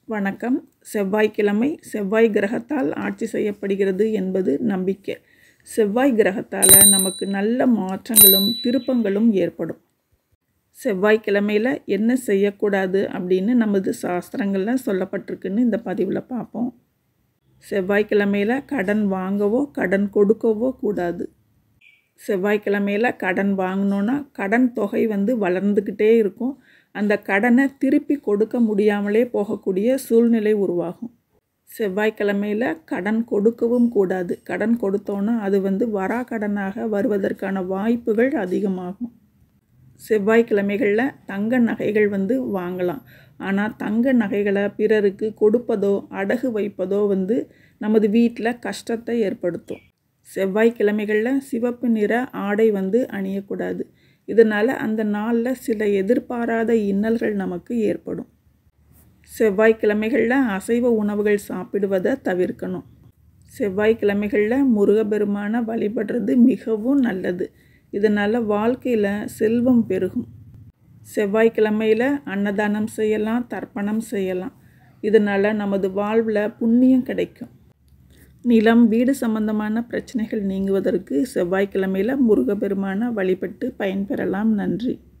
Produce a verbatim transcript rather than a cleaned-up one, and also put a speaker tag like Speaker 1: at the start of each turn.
Speaker 1: வணக்கம். செவ்வாய்க்கிழமை செவ்வாய் கிரகத்தால் ஆட்சி செய்யப்படுகிறது என்பது நம்பிக்கை. செவ்வாய் கிரகத்தால் நமக்கு நல்ல மாற்றங்களும் திருப்பங்களும் ஏற்படும். செவ்வாய்க்கிழமையில் என்ன செய்யக்கூடாது அப்படின்னு நமது சாஸ்திரங்களில் சொல்லப்பட்டிருக்குன்னு இந்த பதிவில் பார்ப்போம். செவ்வாய்க்கிழமையில் கடன் வாங்கவோ கடன் கொடுக்கவோ கூடாது. செவ்வாய்க்கிழமையில் கடன் வாங்கினோன்னா கடன் தொகை வந்து வளர்ந்துக்கிட்டே இருக்கும். அந்த கடனை திருப்பி கொடுக்க முடியாமலே போகக்கூடிய சூழ்நிலை உருவாகும். செவ்வாய்க்கிழமையில் கடன் கொடுக்கவும் கூடாது. கடன் கொடுத்தோன்னா அது வந்து வரா கடனாக வருவதற்கான வாய்ப்புகள் அதிகமாகும். செவ்வாய்க்கிழமைகளில் தங்க நகைகள் வந்து வாங்கலாம். ஆனால் தங்க நகைகளை பிறருக்கு கொடுப்பதோ அடகு வைப்பதோ வந்து நமது வீட்டில் கஷ்டத்தை ஏற்படுத்தும். செவ்வாய்க்கிழமைகளில் சிவப்பு நிற ஆடை வந்து அணியக்கூடாது. இதனால் அந்த நாளில் சில எதிர்பாராத இன்னல்கள் நமக்கு ஏற்படும். செவ்வாய்க்கிழமைகளில் அசைவ உணவுகள் சாப்பிடுவதை தவிர்க்கணும். செவ்வாய்க்கிழமைகளில் முருகப்பெருமானை வழிபடுறது மிகவும் நல்லது. இதனால் வாழ்க்கையில் செல்வம் பெருகும். செவ்வாய்க்கிழமையில் அன்னதானம் செய்யலாம், தர்ப்பணம் செய்யலாம். இதனால் நமது வாழ்வில் புண்ணியம் கிடைக்கும். நிலம் வீடு சம்பந்தமான பிரச்சனைகள் நீங்குவதற்கு செவ்வாய்க்கிழமையில் முருகப்பெருமானை வழிபட்டு பயன்பெறலாம். நன்றி.